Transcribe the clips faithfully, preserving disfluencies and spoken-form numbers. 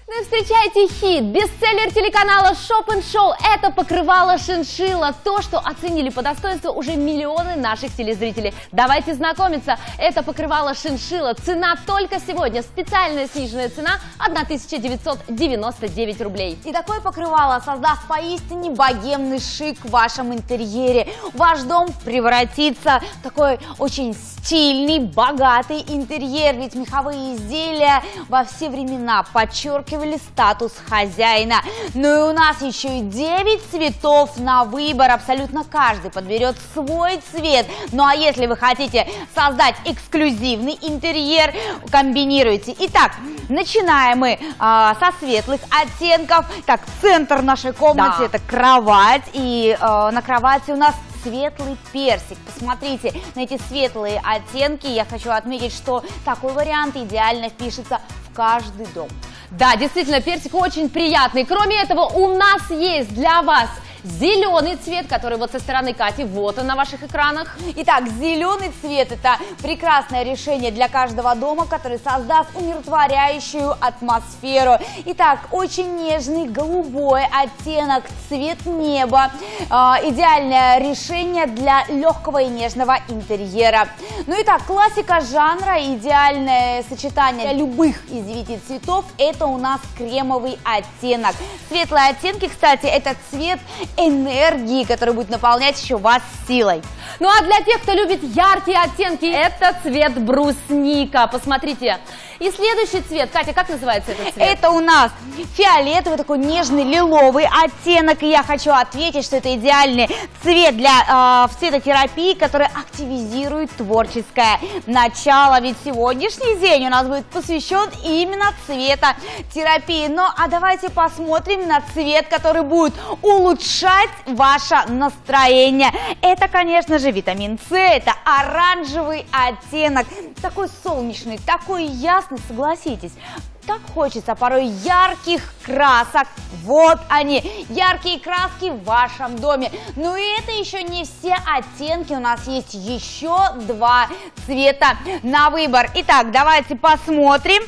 Ну и встречайте хит, бестселлер телеканала Шоп энд Шоу. Это покрывало шиншилла. То, что оценили по достоинству уже миллионы наших телезрителей. Давайте знакомиться. Это покрывало шиншилла. Цена только сегодня. Специальная сниженная цена тысяча девятьсот девяносто девять рублей. И такое покрывало создаст поистине богемный шик в вашем интерьере. Ваш дом превратится в такой очень стильный, богатый интерьер. Ведь меховые изделия во все времена подчеркивают статус хозяина. Ну и у нас еще и девять цветов на выбор. Абсолютно каждый подберет свой цвет. Ну а если вы хотите создать эксклюзивный интерьер, комбинируйте. Итак, начинаем мы а, со светлых оттенков. Так, центр нашей комнаты — да. Это кровать. И а, на кровати у нас светлый персик. Посмотрите на эти светлые оттенки. Я хочу отметить, что такой вариант идеально впишется в каждый дом. Да, действительно, персик очень приятный. Кроме этого, у нас есть для вас зеленый цвет, который вот со стороны Кати, вот он на ваших экранах. Итак, зеленый цвет — это прекрасное решение для каждого дома, который создаст умиротворяющую атмосферу. Итак, очень нежный голубой оттенок, цвет неба. Э, идеальное решение для легкого и нежного интерьера. Ну и так, классика жанра, идеальное сочетание для любых из девяти цветов — это у нас кремовый оттенок. Светлые оттенки, кстати, это цвет энергии, который будет наполнять еще вас силой. Ну а для тех, кто любит яркие оттенки, это цвет брусника. Посмотрите. И следующий цвет, Катя, как называется этот цвет? Это у нас фиолетовый, такой нежный лиловый оттенок. И я хочу ответить, что это идеальный цвет для э, цветотерапии, который активизирует творческое начало. Ведь сегодняшний день у нас будет посвящен именно цветотерапии. Ну а давайте посмотрим на цвет, который будет улучшать ваше настроение. Это, конечно же, витамин С, это оранжевый оттенок. Такой солнечный, такой ясный, согласитесь. Так хочется порой ярких красок. Вот они, яркие краски в вашем доме. Ну и это еще не все оттенки. У нас есть еще два цвета на выбор. Итак, давайте посмотрим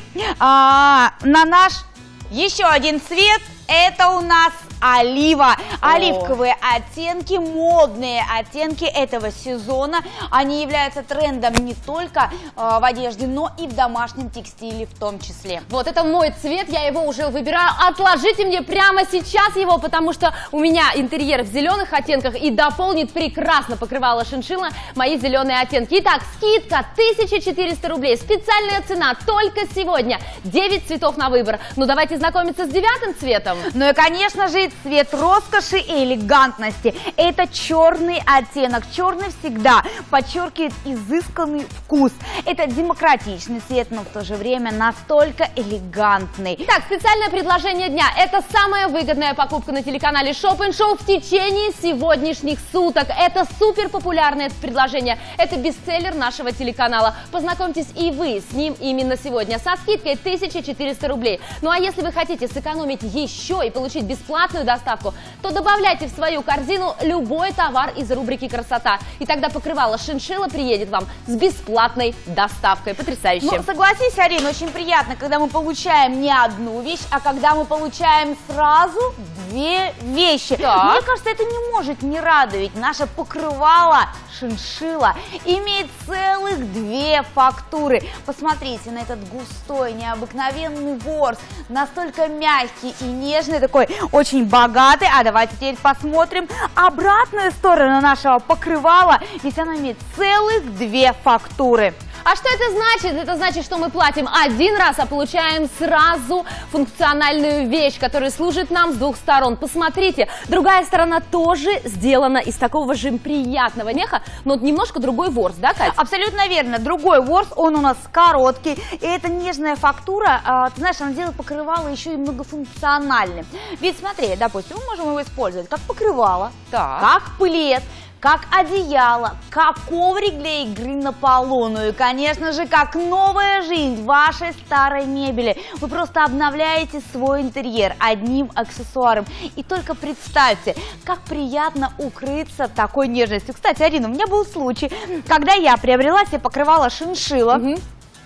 а, на наш еще один цвет. Это у нас олива. Оливковые оттенки, модные оттенки этого сезона. Они являются трендом не только э, в одежде, но и в домашнем текстиле в том числе. Вот это мой цвет, я его уже выбираю. Отложите мне прямо сейчас его, потому что у меня интерьер в зеленых оттенках и дополнит прекрасно покрывало шиншилла мои зеленые оттенки. Итак, скидка тысяча четыреста рублей. Специальная цена только сегодня. девять цветов на выбор. Ну давайте знакомиться с девятым цветом. Ну и конечно же цвет роскоши и элегантности. Это черный оттенок. Черный всегда подчеркивает изысканный вкус. Это демократичный цвет, но в то же время настолько элегантный. Итак, специальное предложение дня. Это самая выгодная покупка на телеканале Шоп энд Шоу в течение сегодняшних суток. Это супер популярное предложение. Это бестселлер нашего телеканала. Познакомьтесь и вы с ним именно сегодня со скидкой тысяча четыреста рублей. Ну а если вы хотите сэкономить еще и получить бесплатную доставку, то добавляйте в свою корзину любой товар из рубрики «Красота». И тогда покрывало шиншилла приедет вам с бесплатной доставкой. Потрясающе. Ну, согласись, Арина, очень приятно, когда мы получаем не одну вещь, а когда мы получаем сразу две вещи. Так. Мне кажется, это не может не радовать. Наше покрывало шиншилла имеет целых две фактуры. Посмотрите на этот густой, необыкновенный ворс, настолько мягкий и нежный, такой очень богатый. А давайте теперь посмотрим обратную сторону нашего покрывала, ведь оно имеет целых две фактуры. А что это значит? Это значит, что мы платим один раз, а получаем сразу функциональную вещь, которая служит нам с двух сторон. Посмотрите, другая сторона тоже сделана из такого же приятного меха, но немножко другой ворс, да, Катя? Абсолютно верно. Другой ворс, он у нас короткий, и эта нежная фактура, а, ты знаешь, она делает покрывало еще и многофункциональным. Ведь смотри, допустим, мы можем его использовать как покрывало, так. как плед, как одеяло, как коврик для игры на полу, ну и, конечно же, как новая жизнь вашей старой мебели. Вы просто обновляете свой интерьер одним аксессуаром. И только представьте, как приятно укрыться такой нежностью. Кстати, Арина, у меня был случай, когда я приобрела себе покрывало шиншилла. Угу.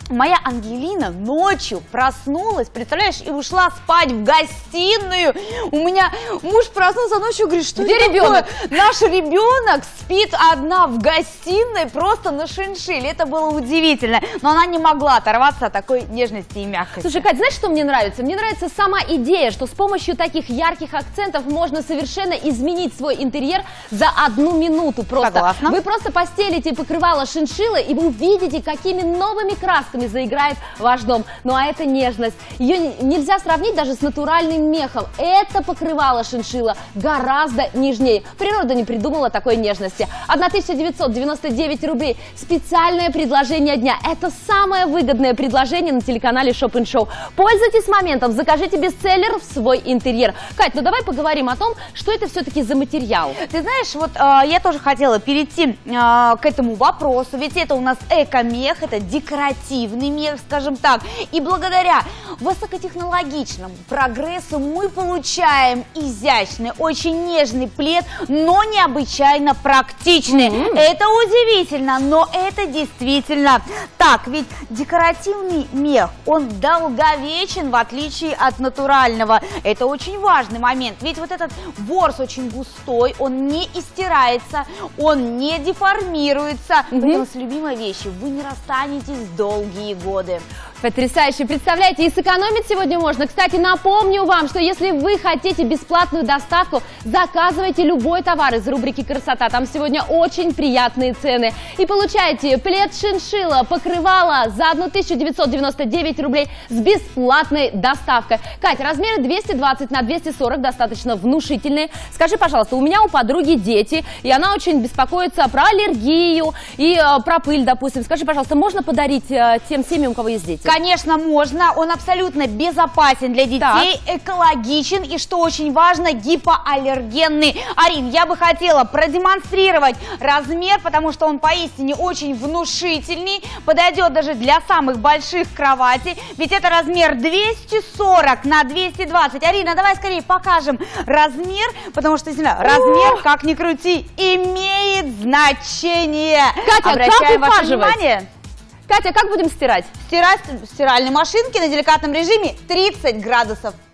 моя Ангелина ночью проснулась, представляешь, и ушла спать в гостиную. У меня муж проснулся ночью, говорит, что где это ребенок? Такое? Наш ребенок спит одна в гостиной, просто на шиншилле. Это было удивительно. Но она не могла оторваться от такой нежности и мягкости. Слушай, Кать, знаешь, что мне нравится? Мне нравится сама идея, что с помощью таких ярких акцентов можно совершенно изменить свой интерьер за одну минуту просто. Согласна. Вы просто постелите покрывало шиншиллы, и вы увидите, какими новыми красками заиграет ваш дом. Ну а это нежность. Ее нельзя сравнить даже с натуральным мехом. Это покрывало шиншилла гораздо нежнее. Природа не придумала такой нежности. тысяча девятьсот девяносто девять рублей. Специальное предложение дня. Это самое выгодное предложение на телеканале Shop and Show. Пользуйтесь моментом, закажите бестселлер в свой интерьер. Кать, ну давай поговорим о том, что это все-таки за материал. Ты знаешь, вот э, я тоже хотела перейти э, к этому вопросу, ведь это у нас эко-мех, это декоративный мех, скажем так, и благодаря высокотехнологичному прогрессу мы получаем изящный, очень нежный плед, но необычайно практичный. Mm-hmm. Это удивительно, но это действительно так, ведь декоративный мех, он долговечен в отличие от натурального. Это очень важный момент, ведь вот этот ворс очень густой, он не истирается, он не деформируется. Mm-hmm. Поэтому с любимой вещью вы не расстанетесь долгие годы. Потрясающе! Представляете, и сэкономить сегодня можно. Кстати, напомню вам, что если вы хотите бесплатную доставку, заказывайте любой товар из рубрики «Красота». Там сегодня очень приятные цены. И получайте плед шиншилла, покрывало за тысячу девятьсот девяносто девять рублей с бесплатной доставкой. Кать, размеры двести двадцать на двести сорок достаточно внушительные. Скажи, пожалуйста, у меня у подруги дети, и она очень беспокоится про аллергию и э, про пыль, допустим. Скажи, пожалуйста, можно подарить э, тем семьям, у кого есть дети? Конечно, можно. Он абсолютно безопасен для детей, так. экологичен и, что очень важно, гипоаллергенный. Арин, я бы хотела продемонстрировать размер, потому что он поистине очень внушительный, подойдет даже для самых больших кроватей, ведь это размер двести сорок на двести двадцать. Арина, давай скорее покажем размер, потому что, действительно, размер, как ни крути, имеет значение. Катя, обращаем как ваше внимание. Катя, как будем стирать? Стирать в стиральной машинке на деликатном режиме тридцать градусов.